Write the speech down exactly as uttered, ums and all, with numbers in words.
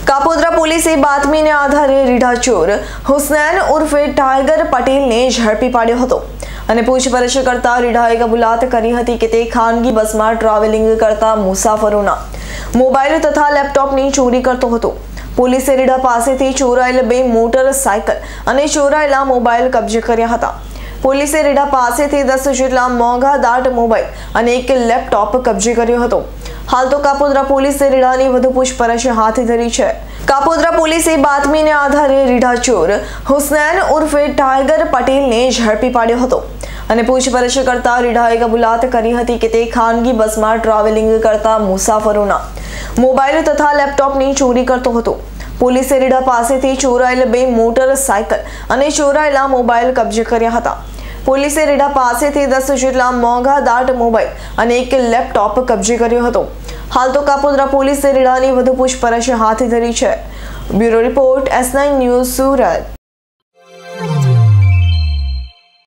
કાપોદ્રા પોલીસે બાતમીને આધારે રીઢા ચોર હુસૈન ઉર્ફે ટાઈગર પટેલને ઝડપી પાડ્યો હતો અને પૂછપરછ કરતા રીઢાએ કબૂલાત કરી હતી કે તે ખાનગી બસમાં ટ્રાવેલિંગ કરતા મુસાફરોના મોબાઈલ તથા લેપટોપની ચોરી કરતો હતો। પોલીસે રીઢા પાસેથી ચોરાયેલ બે મોટરસાયકલ અને ચોરાયેલા મોબાઈલ કબજે કર્યા હતા। પોલીસે રીઢા પાસેથી દસ જેટલા મોંઘા દાટ મોબાઈલ અને એક લેપટોપ કબજે કર્યો હતો। हाल तो कापोद्रा पुलिस રીઢાની વધુ પૂછપરછ હાથ ધરી છે। કાપોદ્રા પોલીસે બાતમીને આધારે રીઢા ચોર હુસૈન ઉર્ફે ટાઈગર પટેલને ઝડપી પાડ્યો હતો અને પૂછપરછ કરતા રીઢાએ કબૂલાત કરી હતી કે તે ખાનગી બસમાં ટ્રાવેલિંગ કરતા મુસાફરોના મોબાઈલ તથા લેપટોપની ચોરી કરતો હતો। પોલીસે રીઢા પાસેથી ચોરાયેલ બે મોટરસાયકલ અને ચોરાયેલા મોબાઈલ કબજે કર્યા હતા। પોલીસે રીઢા પાસેથી દસ જેટલા મોંઘા દાટ મોબાઈલ અને એક લેપટોપ કબજે કર્યો હતો। હાલ તો કાપોદ્રા પોલીસે રીઢાની વધુ પૂછપરછ હાથ ધરી છે। Bureau report S nine news Surat.